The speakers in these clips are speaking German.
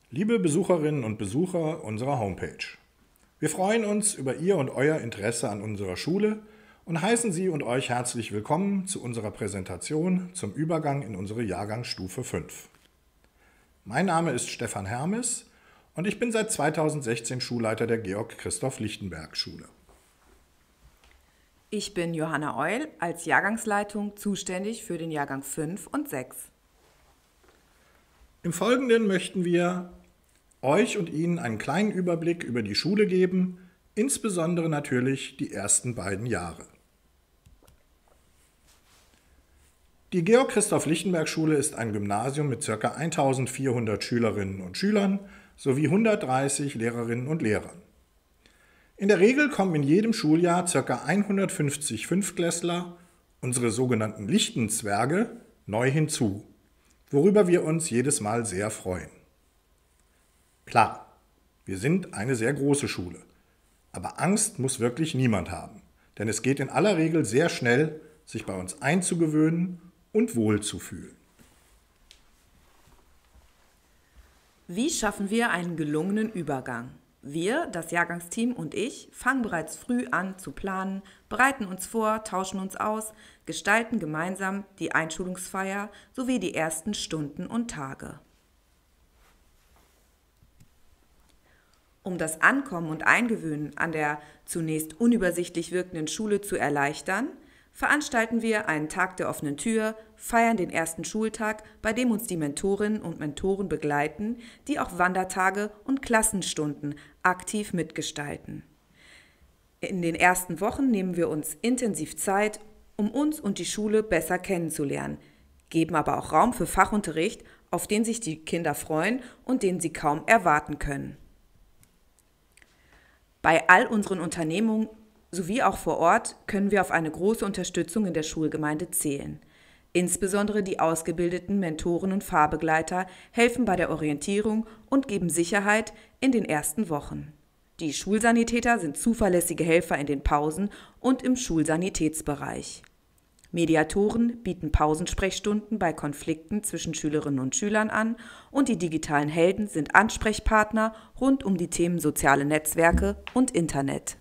Liebe Besucherinnen und Besucher unserer Homepage, wir freuen uns über Ihr und Euer Interesse an unserer Schule und heißen Sie und euch herzlich willkommen zu unserer Präsentation zum Übergang in unsere Jahrgangsstufe 5. Mein Name ist Stefan Hermes und ich bin seit 2016 Schulleiter der Georg-Christoph-Lichtenberg-Schule. Ich bin Johanna Eul, als Jahrgangsleitung zuständig für den Jahrgang 5 und 6. Im Folgenden möchten wir euch und Ihnen einen kleinen Überblick über die Schule geben, insbesondere natürlich die ersten beiden Jahre. Die Georg-Christoph-Lichtenberg-Schule ist ein Gymnasium mit ca. 1400 Schülerinnen und Schülern sowie 130 Lehrerinnen und Lehrern. In der Regel kommen in jedem Schuljahr ca. 150 Fünftklässler, unsere sogenannten Lichtenzwerge, neu hinzu, worüber wir uns jedes Mal sehr freuen. Klar, wir sind eine sehr große Schule, aber Angst muss wirklich niemand haben, denn es geht in aller Regel sehr schnell, sich bei uns einzugewöhnen und wohlzufühlen. Wie schaffen wir einen gelungenen Übergang? Wir, das Jahrgangsteam und ich, fangen bereits früh an zu planen, bereiten uns vor, tauschen uns aus, gestalten gemeinsam die Einschulungsfeier sowie die ersten Stunden und Tage. Um das Ankommen und Eingewöhnen an der zunächst unübersichtlich wirkenden Schule zu erleichtern, veranstalten wir einen Tag der offenen Tür, feiern den ersten Schultag, bei dem uns die Mentorinnen und Mentoren begleiten, die auch Wandertage und Klassenstunden aktiv mitgestalten. In den ersten Wochen nehmen wir uns intensiv Zeit, um uns und die Schule besser kennenzulernen, geben aber auch Raum für Fachunterricht, auf den sich die Kinder freuen und den sie kaum erwarten können. Bei all unseren Unternehmungen sowie auch vor Ort können wir auf eine große Unterstützung in der Schulgemeinde zählen. Insbesondere die ausgebildeten Mentoren und Fahrbegleiter helfen bei der Orientierung und geben Sicherheit in den ersten Wochen. Die Schulsanitäter sind zuverlässige Helfer in den Pausen und im Schulsanitätsbereich. Mediatoren bieten Pausensprechstunden bei Konflikten zwischen Schülerinnen und Schülern an und die digitalen Helden sind Ansprechpartner rund um die Themen soziale Netzwerke und Internet.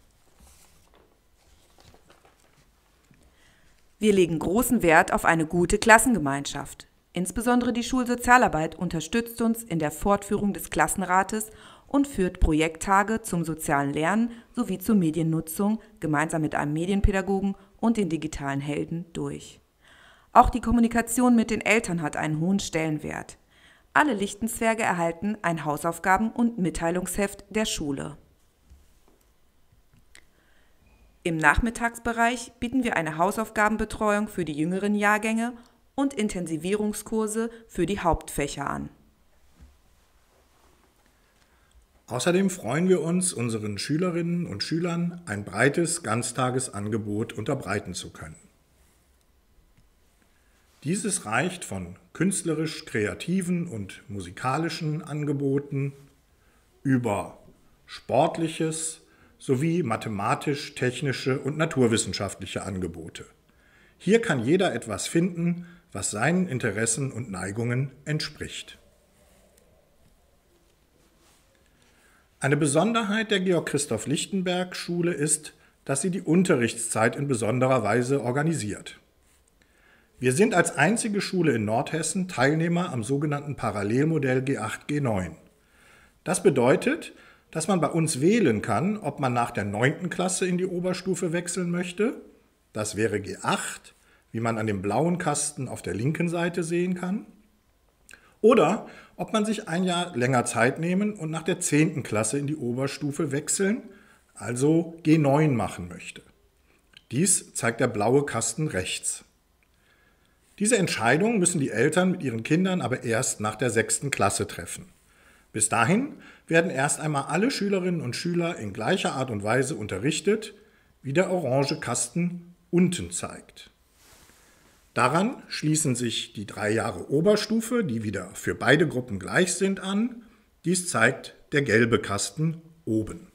Wir legen großen Wert auf eine gute Klassengemeinschaft. Insbesondere die Schulsozialarbeit unterstützt uns in der Fortführung des Klassenrates und führt Projekttage zum sozialen Lernen sowie zur Mediennutzung gemeinsam mit einem Medienpädagogen und den digitalen Helden durch. Auch die Kommunikation mit den Eltern hat einen hohen Stellenwert. Alle Lichtenzwerge erhalten ein Hausaufgaben- und Mitteilungsheft der Schule. Im Nachmittagsbereich bieten wir eine Hausaufgabenbetreuung für die jüngeren Jahrgänge und Intensivierungskurse für die Hauptfächer an. Außerdem freuen wir uns, unseren Schülerinnen und Schülern ein breites Ganztagesangebot unterbreiten zu können. Dieses reicht von künstlerisch-kreativen und musikalischen Angeboten über sportliches sowie mathematisch-technische und naturwissenschaftliche Angebote. Hier kann jeder etwas finden, was seinen Interessen und Neigungen entspricht. Eine Besonderheit der Georg-Christoph-Lichtenberg-Schule ist, dass sie die Unterrichtszeit in besonderer Weise organisiert. Wir sind als einzige Schule in Nordhessen Teilnehmer am sogenannten Parallelmodell G8, G9. Das bedeutet, dass man bei uns wählen kann, ob man nach der 9. Klasse in die Oberstufe wechseln möchte. Das wäre G8, wie man an dem blauen Kasten auf der linken Seite sehen kann. Oder ob man sich ein Jahr länger Zeit nehmen und nach der 10. Klasse in die Oberstufe wechseln, also G9 machen möchte. Dies zeigt der blaue Kasten rechts. Diese Entscheidung müssen die Eltern mit ihren Kindern aber erst nach der 6. Klasse treffen. Bis dahin werden erst einmal alle Schülerinnen und Schüler in gleicher Art und Weise unterrichtet, wie der orange Kasten unten zeigt. Daran schließen sich die 3 Jahre Oberstufe, die wieder für beide Gruppen gleich sind, an. Dies zeigt der gelbe Kasten oben.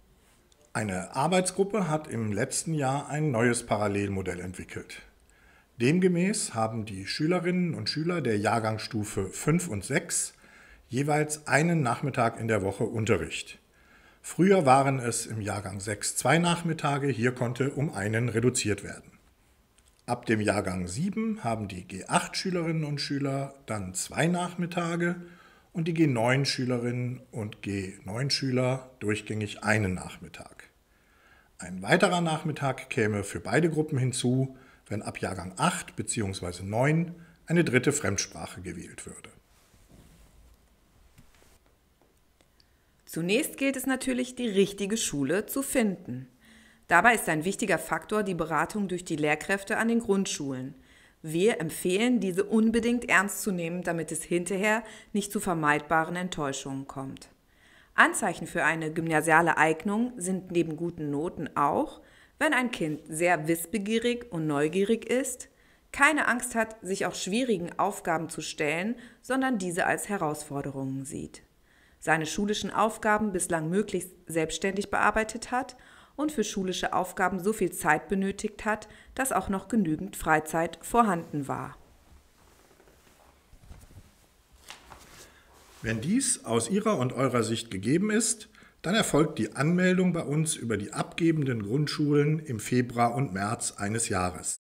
Eine Arbeitsgruppe hat im letzten Jahr ein neues Parallelmodell entwickelt. Demgemäß haben die Schülerinnen und Schüler der Jahrgangsstufe 5 und 6 jeweils einen Nachmittag in der Woche Unterricht. Früher waren es im Jahrgang 6 2 Nachmittage, hier konnte um einen reduziert werden. Ab dem Jahrgang 7 haben die G8-Schülerinnen und Schüler dann 2 Nachmittage und die G9-Schülerinnen und G9-Schüler durchgängig einen Nachmittag. Ein weiterer Nachmittag käme für beide Gruppen hinzu, wenn ab Jahrgang 8 bzw. 9 eine dritte Fremdsprache gewählt würde. Zunächst gilt es natürlich, die richtige Schule zu finden. Dabei ist ein wichtiger Faktor die Beratung durch die Lehrkräfte an den Grundschulen. Wir empfehlen, diese unbedingt ernst zu nehmen, damit es hinterher nicht zu vermeidbaren Enttäuschungen kommt. Anzeichen für eine gymnasiale Eignung sind neben guten Noten auch, wenn ein Kind sehr wissbegierig und neugierig ist, keine Angst hat, sich auch schwierigen Aufgaben zu stellen, sondern diese als Herausforderungen sieht, seine schulischen Aufgaben bislang möglichst selbstständig bearbeitet hat und für schulische Aufgaben so viel Zeit benötigt hat, dass auch noch genügend Freizeit vorhanden war. Wenn dies aus Ihrer und eurer Sicht gegeben ist, dann erfolgt die Anmeldung bei uns über die abgebenden Grundschulen im Februar und März eines Jahres.